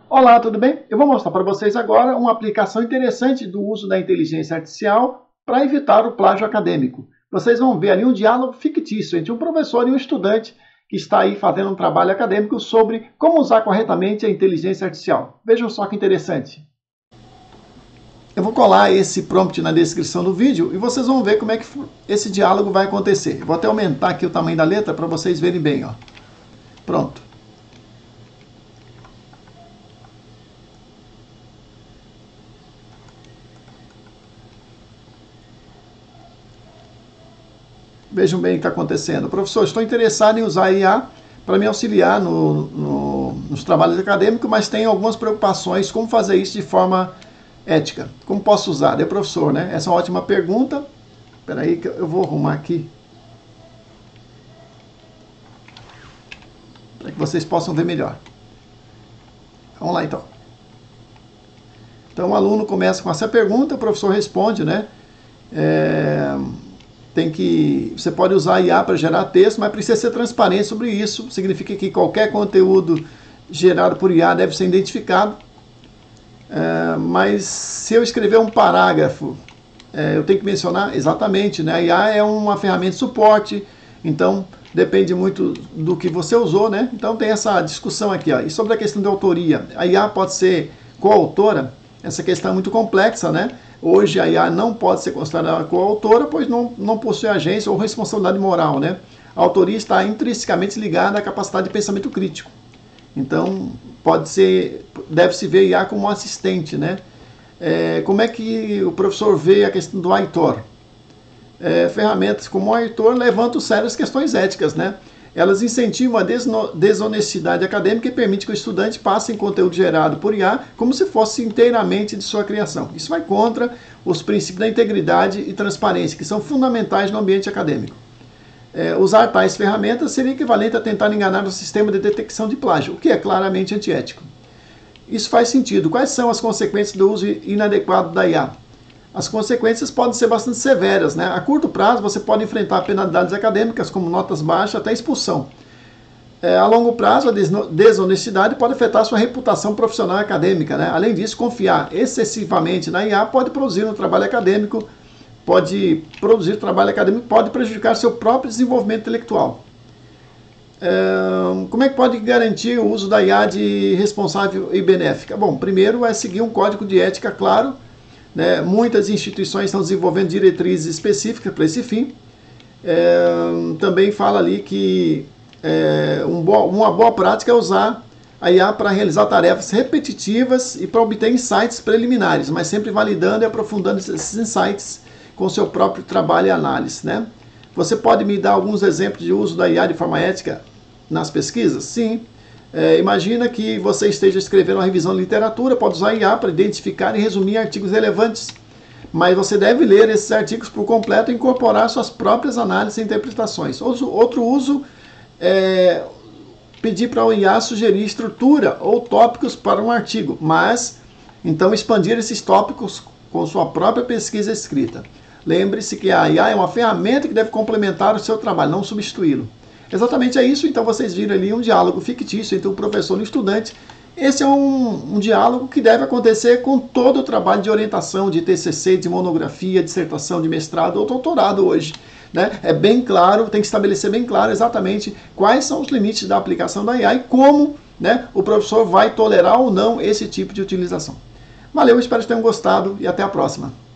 Olá, tudo bem? Eu vou mostrar para vocês agora uma aplicação interessante do uso da inteligência artificial para evitar o plágio acadêmico. Vocês vão ver ali um diálogo fictício entre um professor e um estudante que está aí fazendo um trabalho acadêmico sobre como usar corretamente a inteligência artificial. Vejam só que interessante. Eu vou colar esse prompt na descrição do vídeo e vocês vão ver como é que esse diálogo vai acontecer. Eu vou até aumentar aqui o tamanho da letra para vocês verem bem. Ó. Pronto. Vejam bem o que está acontecendo. Professor, estou interessado em usar a IA para me auxiliar nos trabalhos acadêmicos, mas tenho algumas preocupações. Como fazer isso de forma ética? Como posso usar? Professor, né? Essa é uma ótima pergunta. Espera aí que eu vou arrumar aqui. Para que vocês possam ver melhor. Vamos lá, então. Então, o aluno começa com essa pergunta, o professor responde, né? Você pode usar a IA para gerar texto, mas precisa ser transparente sobre isso. Significa que qualquer conteúdo gerado por IA deve ser identificado. Mas se eu escrever um parágrafo, eu tenho que mencionar exatamente, né? A IA é uma ferramenta de suporte, então depende muito do que você usou, né? Então tem essa discussão aqui, ó. E sobre a questão de autoria, a IA pode ser coautora? Essa questão é muito complexa, né? Hoje a IA não pode ser considerada coautora, pois não possui agência ou responsabilidade moral, né? A autoria está intrinsecamente ligada à capacidade de pensamento crítico. Então, deve-se ver a IA como um assistente, né? Como é que o professor vê a questão do autor? Ferramentas como o autor levantam sérias questões éticas, né? Elas incentivam a desonestidade acadêmica e permitem que o estudante passe em conteúdo gerado por IA como se fosse inteiramente de sua criação. Isso vai contra os princípios da integridade e transparência, que são fundamentais no ambiente acadêmico. Usar tais ferramentas seria equivalente a tentar enganar o sistema de detecção de plágio, o que é claramente antiético. Isso faz sentido. Quais são as consequências do uso inadequado da IA? As consequências podem ser bastante severas, né? A curto prazo, você pode enfrentar penalidades acadêmicas, como notas baixas, até expulsão. A longo prazo, a desonestidade pode afetar a sua reputação profissional e acadêmica, né? Além disso, confiar excessivamente na IA pode produzir pode prejudicar seu próprio desenvolvimento intelectual. Como é que pode garantir o uso da IA de responsável e benéfica? Bom, primeiro é seguir um código de ética claro, né? Muitas instituições estão desenvolvendo diretrizes específicas para esse fim. Também fala ali que uma boa prática é usar a IA para realizar tarefas repetitivas e para obter insights preliminares, mas sempre validando e aprofundando esses insights com seu próprio trabalho e análise, né? Você pode me dar alguns exemplos de uso da IA de forma ética nas pesquisas? Sim. Imagina que você esteja escrevendo uma revisão de literatura, pode usar IA para identificar e resumir artigos relevantes, mas você deve ler esses artigos por completo e incorporar suas próprias análises e interpretações. Outro uso é pedir para o IA sugerir estrutura ou tópicos para um artigo, mas então expandir esses tópicos com sua própria pesquisa escrita. Lembre-se que a IA é uma ferramenta que deve complementar o seu trabalho, não substituí-lo. Exatamente é isso, então vocês viram ali um diálogo fictício entre o professor e o estudante. Esse é um diálogo que deve acontecer com todo o trabalho de orientação, de TCC, de monografia, dissertação, de mestrado ou doutorado hoje, né? É bem claro, tem que estabelecer bem claro exatamente quais são os limites da aplicação da IA e como, né, o professor vai tolerar ou não esse tipo de utilização. Valeu, espero que tenham gostado e até a próxima.